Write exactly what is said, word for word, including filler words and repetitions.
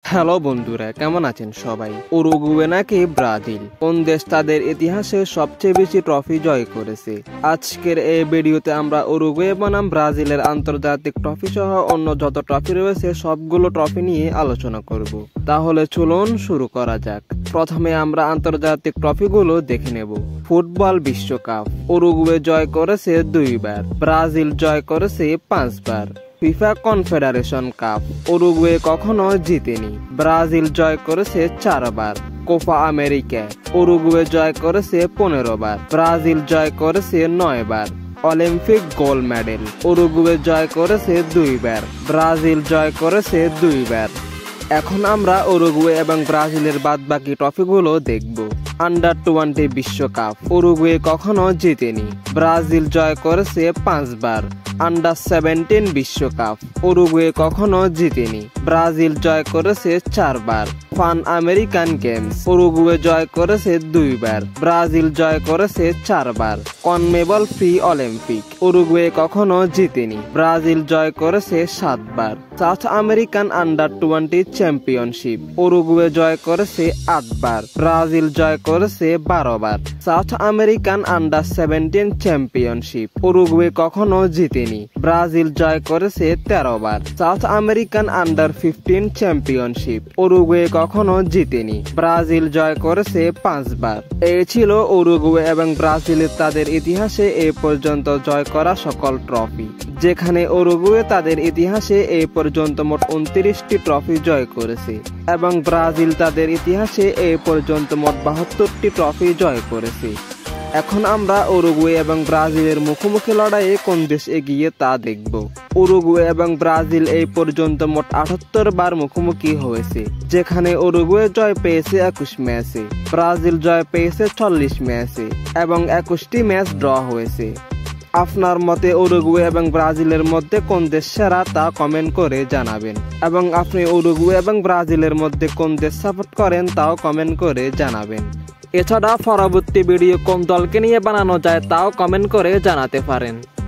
Hello বন্ধুরা, কেমন আছেন সবাই? উরুগুয়ে নাকি ব্রাজিল, কোন দেশ তাদের ইতিহাসে সবচেয়ে বেশি ট্রফি জয় করেছে? আজকের এই ভিডিওতে আমরা উরুগুয়ে বনাম ব্রাজিলের আন্তর্জাতিক ট্রফি সহ অন্য যত ট্রফি রয়েছে সবগুলো ট্রফি নিয়ে আলোচনা করব। তাহলে চলুন শুরু করা যাক। প্রথমে আমরা আন্তর্জাতিক ট্রফিগুলো দেখে নেব। ফুটবল বিশ্বকাপ উরুগুয়ে জয় করেছে দুইবার, ব্রাজিল জয় করেছে পাঁচবার। ফিফা কনফেডারেশন কাপ উরুগুয়ে কখনো জিতেনি, ব্রাজিল জয় করেছে চারবার। কোপা আমেরিকা উরুগুয়ে জয় করেছে পনেরো বার, ব্রাজিল জয় করেছে নয় বার। অলিম্পিক গোল্ড মেডেল উরুগুয়ে জয় করেছে দুইবার, ব্রাজিল জয় করেছে দুইবার। এখন আমরা উরুগুয়ে এবং ব্রাজিলের বাদবাকি ট্রফিগুলো দেখব। আন্ডার টোয়েন্টি বিশ্বকাপ উরুগুয়ে কখনো জিতেনি, ব্রাজিল জয় করেছে পাঁচবার। আন্ডার সেভেন্টিন বিশ্বকাপ উরুগুয়ে কখনো জিতেনি, ব্রাজিল জয় করেছে চারবার। পান আমেরিকান গেমস উরুগুয়ে জয় করেছে দুইবার, ব্রাজিল জয় করেছে চারবার। কনমেবল ফ্রি অলিম্পিক উরুগুয়ে কখনো জিতেনি, ব্রাজিল জয় করেছে সাতবার। South American under twenty championship Uruguay জয় করেছে আটবার, ব্রাজিল জয় করেছে বারো বার। South American under seventeen championship Uruguay কখনো জিতেনি, ব্রাজিল জয় করেছে তেরো বার। South American under fifteen championship Uruguay কখনো জিতেনি, ব্রাজিল জয় করেছে পাঁচবার। এই ছিল উরুগুয়ে এবং ব্রাজিলের তাদের ইতিহাসে এ পর্যন্ত জয় করা সকল ট্রফি, যেখানে উরুগুয়ে তাদের ইতিহাসে এ পর্যন্ত মোট উনত্রিশটি ট্রফি জয় করেছে এবং ব্রাজিল তাদের ইতিহাসে এ পর্যন্ত মোট বাহাত্তরটি ট্রফি জয় করেছে। এখন আমরা উরুগুয়ে এবং ব্রাজিলের মুখোমুখি লড়াইয়ে কোন দেশ এগিয়ে তা দেখব। উরুগুয়ে এবং ব্রাজিল এই পর্যন্ত মোট আটাত্তর বার মুখোমুখি হয়েছে, যেখানে উরুগুয়ে জয় পেয়েছে একুশ ম্যাচে, ব্রাজিল জয় পেয়েছে চল্লিশ ম্যাচে এবং একুশটি ম্যাচ ড্র হয়েছে। আপনার মতে উরুগুয়ে এবং ব্রাজিলের মধ্যে কোন দেশ সেরা তা কমেন্ট করে জানাবেন, এবং আপনি উরুগুয়ে এবং ব্রাজিলের মধ্যে কোন দেশ সাপোর্ট করেন তাও কমেন্ট করে জানাবেন। এছাড়া পরবর্তী ভিডিও কোন দলকে নিয়ে বানানো যায় তাও কমেন্ট করে জানাতে পারেন।